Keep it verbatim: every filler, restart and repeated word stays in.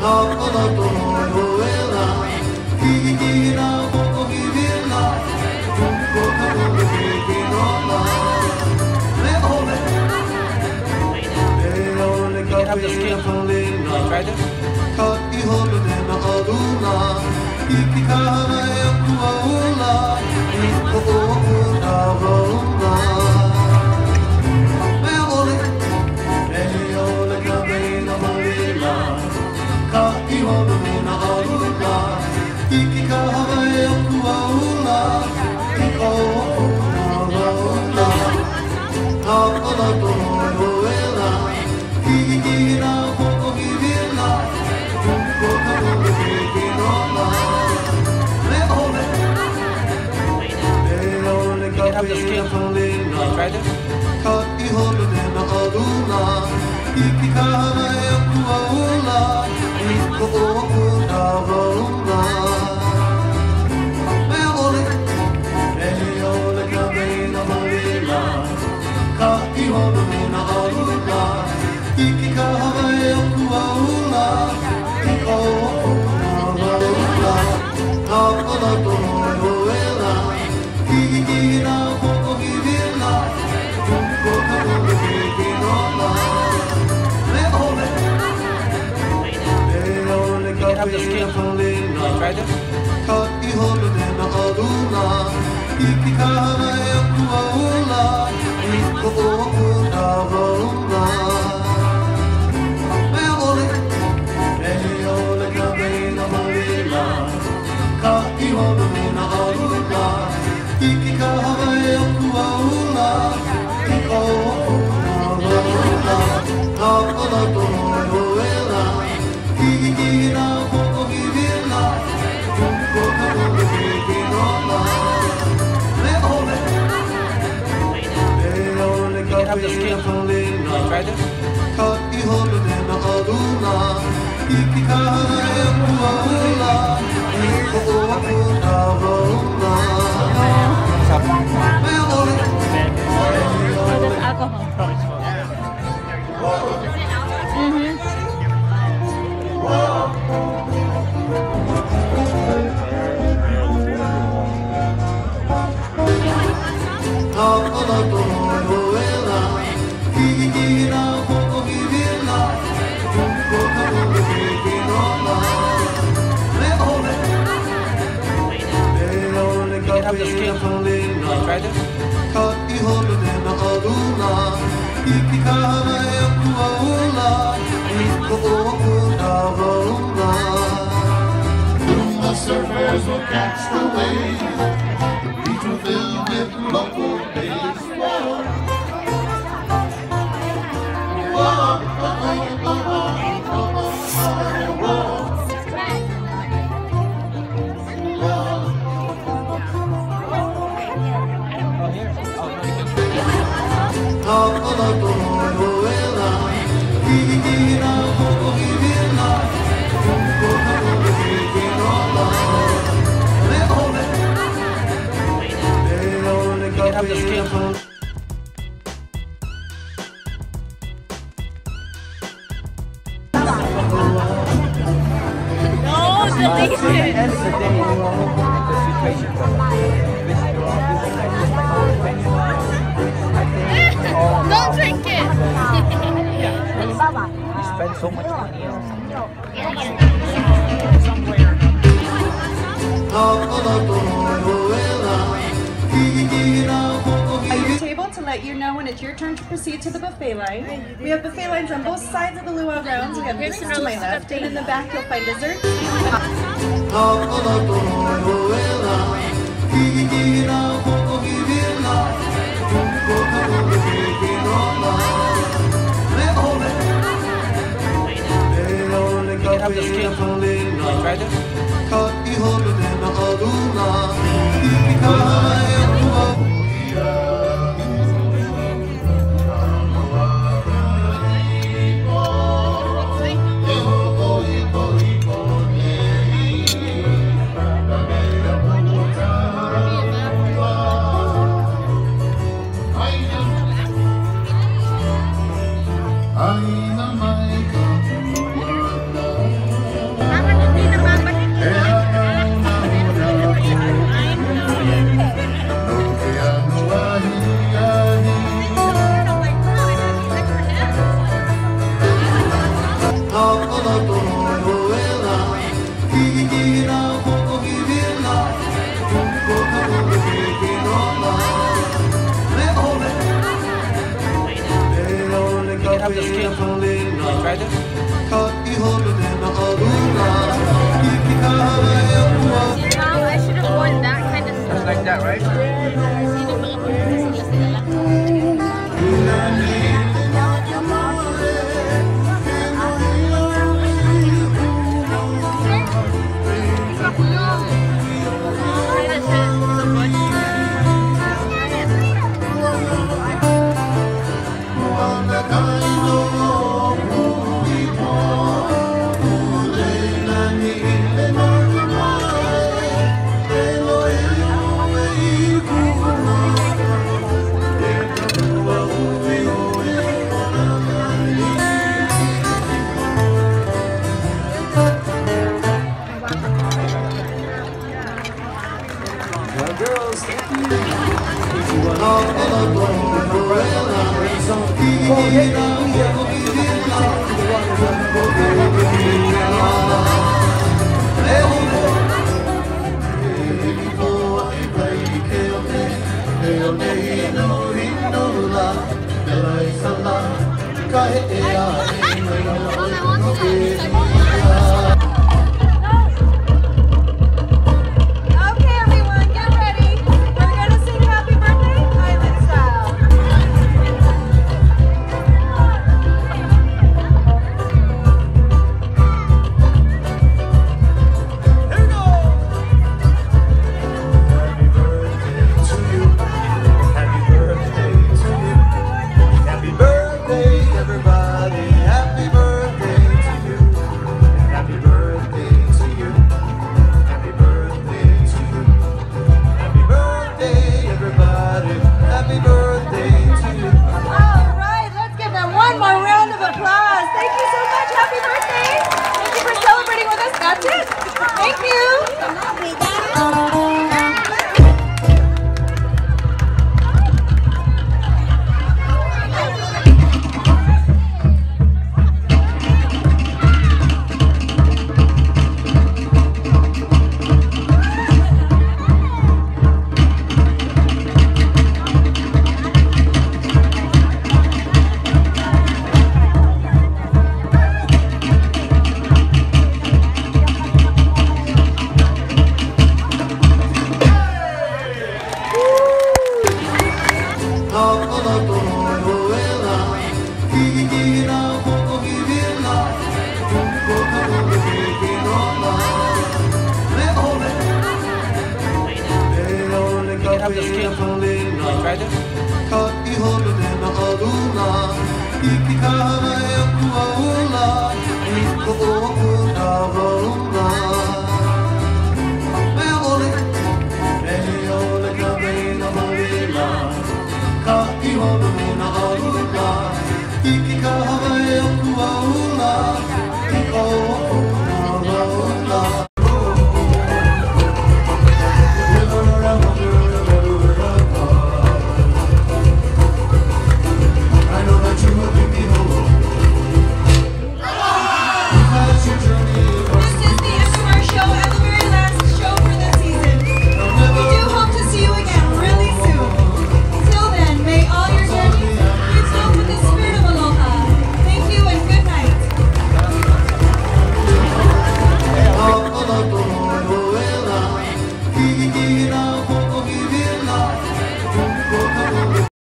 Have the skin. Try this. Have the skin. Try this. Have the skin. Try this. Have the skin. Try this. Have the skin. Try this. The surfers will catch the waves. The beach will fill with local days. Whoa. Whoa. Have the skin. No, delete it. Don't drink it. You spend so much money on table to let you know when it's your turn to proceed to the buffet line. We have buffet lines on both sides of the luau grounds. We have this to my left, and in the back you'll find dessert. Have the skin. Try this. Have the skin. Try this. Mom, I should have worn that kind of stuff. Just like that, right? Okay, everyone, get ready. We're gonna sing Happy Birthday Island style. Here we go. Happy birthday to you. Happy birthday to you. Happy birthday, everybody. Happy birthday to you. Happy birthday to you. Happy birthday to you. Happy birthday, everybody. Happy birthday to you. All right, let's give them one more round of applause. Thank you so much. Happy birthday. Thank you for celebrating with us. That's it. Thank you. Have the skin. Try this. Ka